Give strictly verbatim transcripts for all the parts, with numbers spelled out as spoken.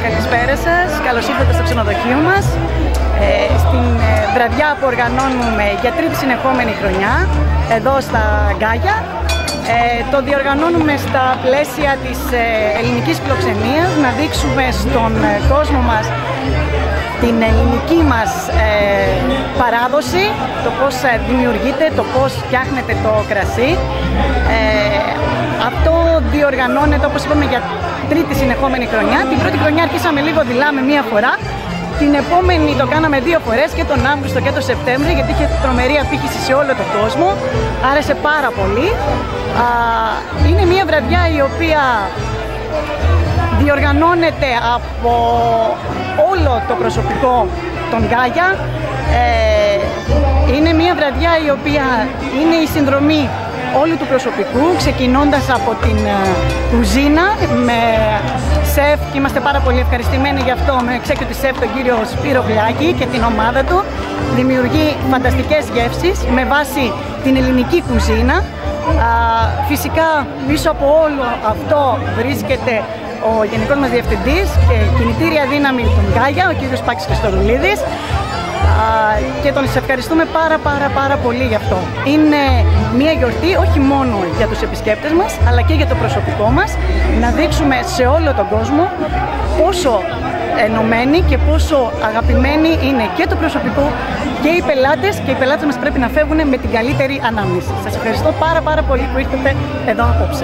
καλησπέρα σας. Καλώς ήρθατε στο ξενοδοχείο μας. Ε, στην ε, βραδιά που οργανώνουμε για τρίτη συνεχόμενη χρονιά εδώ στα Γκάγια. Ε, το διοργανώνουμε στα πλαίσια της ε, ελληνικής φιλοξενίας, να δείξουμε στον ε, κόσμο μας την ελληνική μας ε, παράδοση, το πώς ε, δημιουργείται, το πώς φτιάχνεται το κρασί. Ε, αυτό διοργανώνεται, όπως είπαμε, για τρίτη συνεχόμενη χρονιά. Την πρώτη χρονιά αρχίσαμε λίγο δειλά με μία φορά. Την επόμενη το κάναμε δύο φορές, και τον Αύγουστο και τον Σεπτέμβρη, γιατί είχε τρομερή απήχηση σε όλο τον κόσμο. Άρεσε πάρα πολύ. Α, είναι μία βραδιά η οποία διοργανώνεται από όλο το προσωπικό των Γκάγια. Ε, είναι μία βραδιά η οποία είναι η συνδρομή όλου του προσωπικού, ξεκινώντας από την κουζίνα με σεφ, και είμαστε πάρα πολύ ευχαριστημένοι γι' αυτό, με executive chef τον κύριο Σπύρο Βλάκη και την ομάδα του. Δημιουργεί φανταστικές γεύσεις με βάση την ελληνική κουζίνα. Α, φυσικά πίσω από όλο αυτό βρίσκεται ο γενικός μας διευθυντής και κινητήρια δύναμη των Γκάγια, ο κύριος Πάκης Χριστοδουλίδης. Και τον ευχαριστούμε πάρα πάρα πάρα πολύ γι' αυτό. Είναι μια γιορτή όχι μόνο για τους επισκέπτες μας, αλλά και για το προσωπικό μας, να δείξουμε σε όλο τον κόσμο πόσο ενωμένοι και πόσο αγαπημένοι είναι και το προσωπικό και οι πελάτες, και οι πελάτες μας πρέπει να φεύγουν με την καλύτερη ανάμνηση. Σας ευχαριστώ πάρα πάρα πολύ που ήρθατε εδώ απόψε.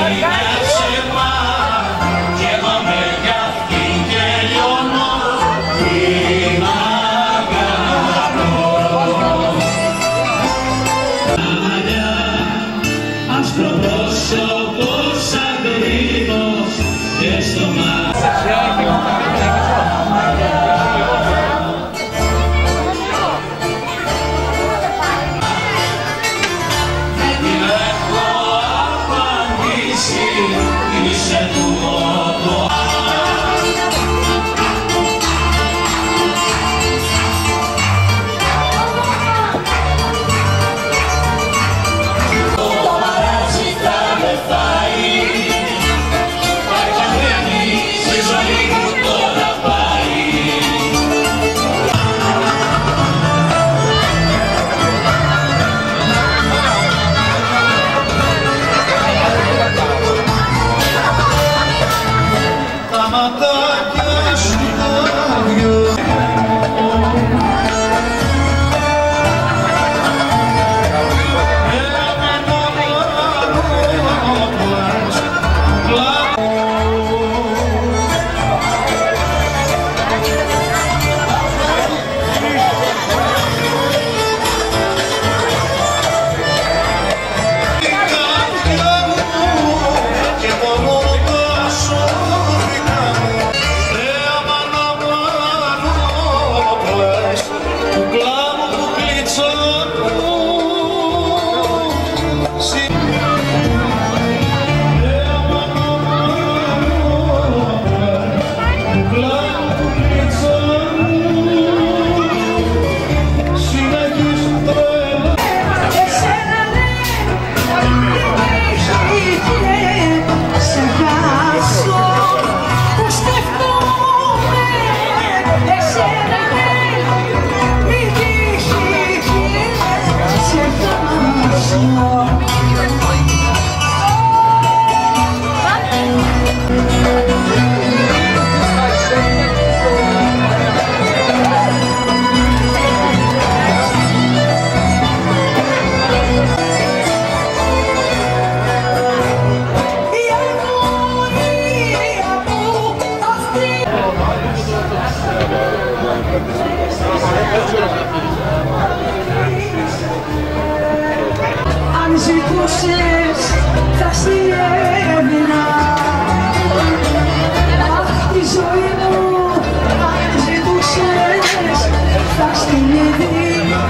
Αν ζητούσες θα στην έδινα, αχ τη ζωή μου, αν ζητούσες θα στην έδινα,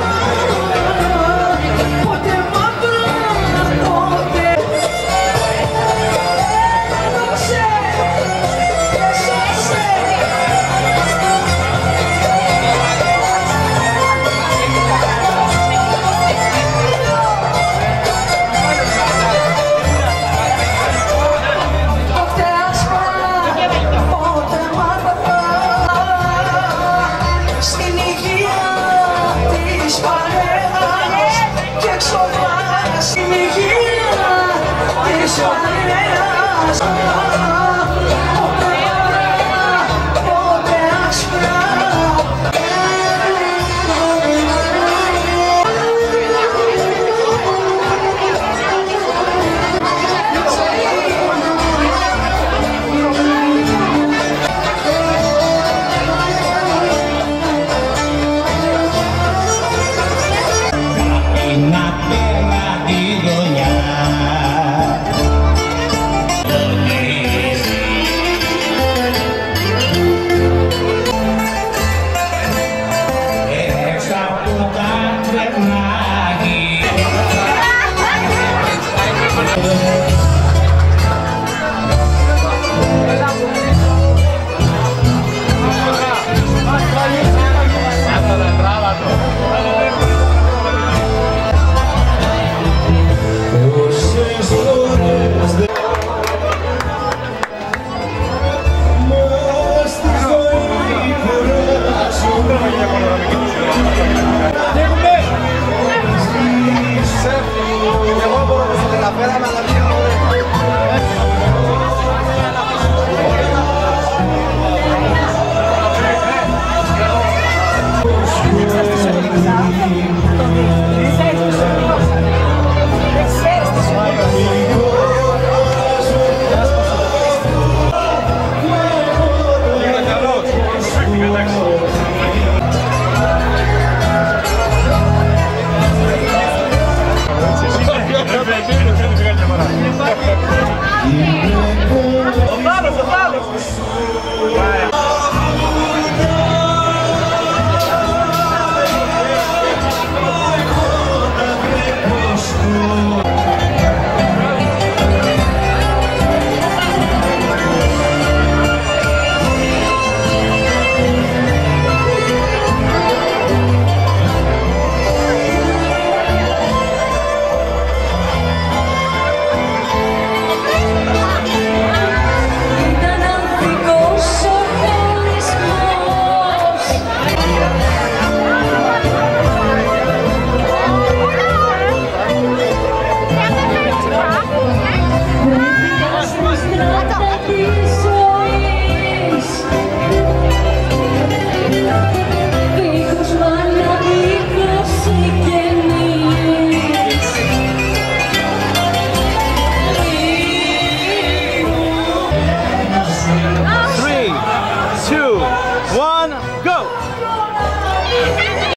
ποτέ μαύρο ποτέ έδωσε, έσωσε. Three, two, one, go!